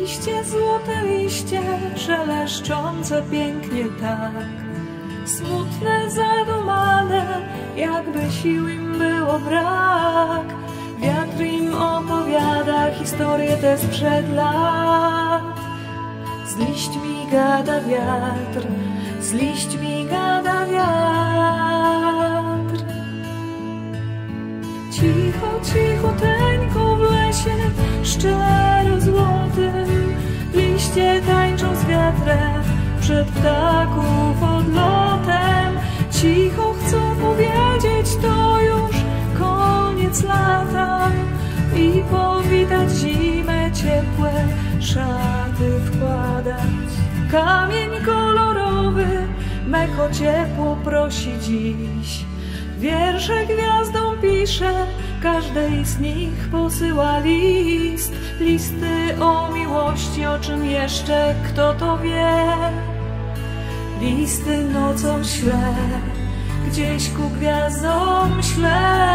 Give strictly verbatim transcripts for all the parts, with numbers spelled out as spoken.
Liście, złote liście, szeleszczące pięknie tak, smutne, zadumane, jakby sił im było brak. Wiatr im opowiada historię te sprzed lat. Z liśćmi gada wiatr, z liśćmi gada wiatr. Cicho, cichuteńko w lesie, szczero złotym, liście tańczą z wiatrem przed ptaków odlotem. Cicho chcą powiedzieć, to już koniec lata i powitać zimę, ciepłe szaty wkładać. Kamień kolorowy mech o ciepło prosi dziś, wiersze gwiazdom pisze, każdej z nich posyła list. Listy o miłości, o czym jeszcze kto to wie. Listy nocą ślę, gdzieś ku gwiazdom ślę.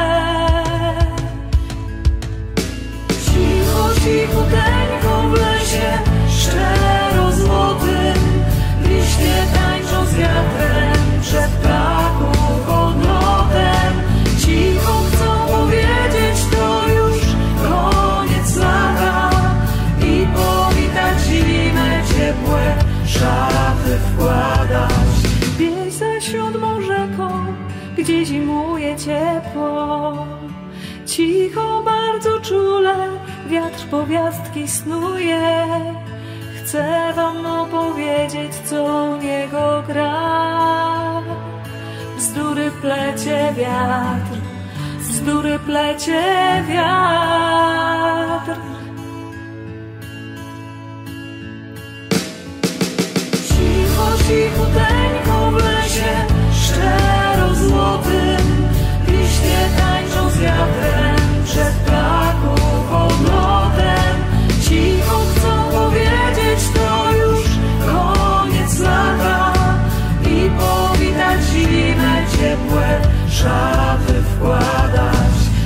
Cicho, cichuteńko w lesie, szczero złotym, liście tańczą z wiatrem przed ptaków odlotem. Cicho chcą powiedzieć, to już koniec lata i powitać zimę, ciepłe szaty wkładać. Wieś za siódmą rzeką, gdzie zimuje ciepło, cicho, bardzo czule wiatr powiastki snuje. Chcę wam opowiedzieć, co u niego gra. Bzdury plecie wiatr, bzdury plecie wiatr. Cicho, cichuteńko w lesie, szczero złotym, liście tańczą z wiatrem przed ptaków odlotem. Cicho chcą powiedzieć, to już koniec lata i powitać zimę, ciepłe szaty wkładać.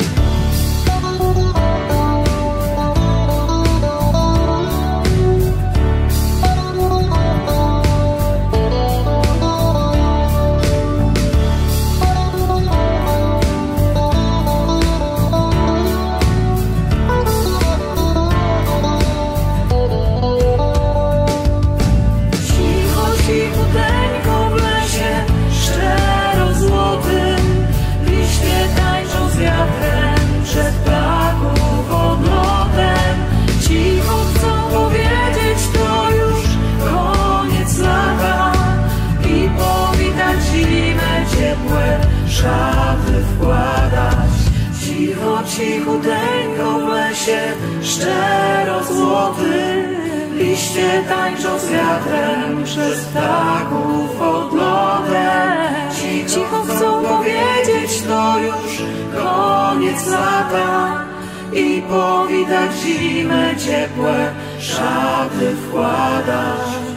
Szaty wkładać. Cicho, cichuteńko w lesie, szczero złoty, liście tańczą z wiatrem przez ptaków odlotem. Cicho chcą powiedzieć, to już koniec lata i powitać zimę, ciepłe szaty wkładać.